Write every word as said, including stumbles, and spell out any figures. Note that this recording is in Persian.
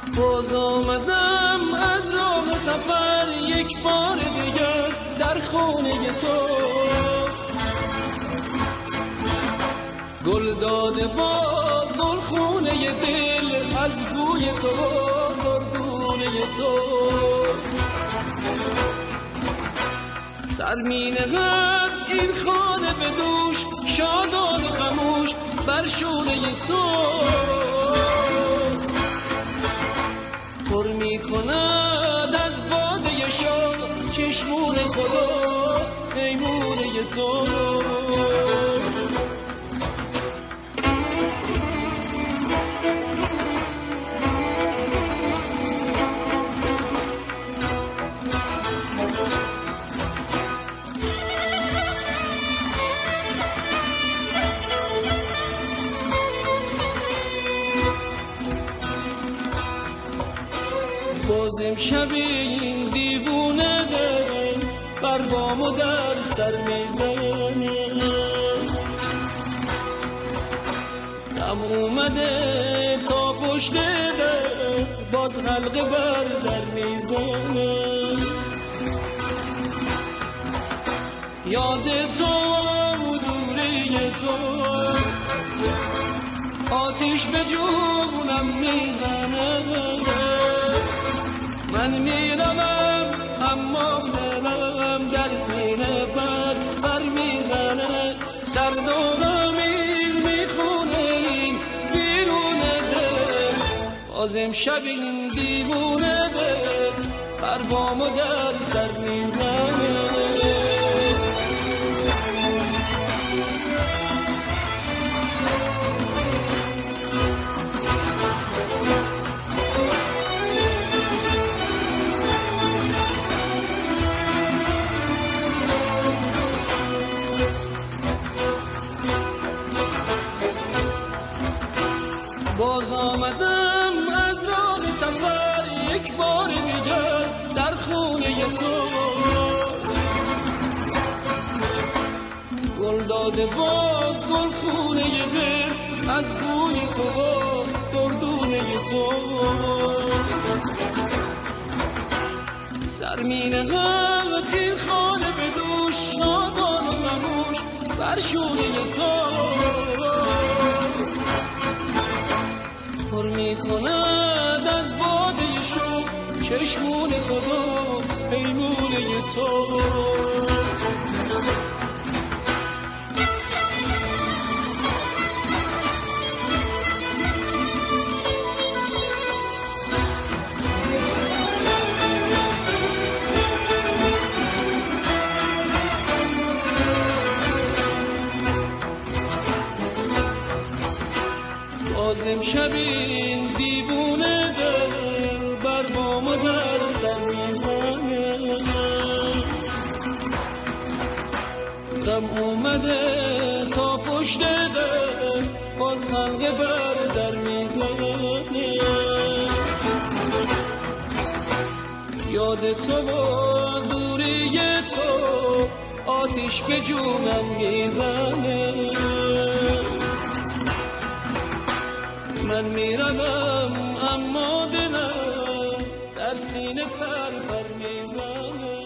باز آمدم از راه سفر یک بار دیگر در خانه تو، گل داده باز گل خونه دل از بوی تو گردونه تو. سر می نهد این خانه به دوش شادان و خموش بر شونه تو، پر می کند از باده شاد چشمون خدا پیمونه تو. باز امشب این دیوونه دل بر بام و در سر میزنه، غم اومده تا پشت دل باز حلقه بر در میزنه. یاد تو و دوری تو آتیش به جونم میزنه. من میروم اما دلم در سینه بر بر میزنه، سرد و غمین میخونه این بیرون دل. باز امشب این دیوونه دل بر بام و در سر میزنه. باز آمدم از راه سفر یک بار دیگر در خونه تو، گل داده باز گل خونه دل از بوی تو و گردونه تو. سر می نهد این خانه به دوش شادان و خموش بر شونه تو، پر می کند از باده شو چشمون خدا پیمونه تو. باز امشب این دیوونه دل بر بام و در سر میزنه، غم اومده تا پشت دل باز حلقه بر در میزنه. یاد تو و دوری تو آتیش به جونم میزنه. من میروم اما دلم در سینه پر پر میزنه.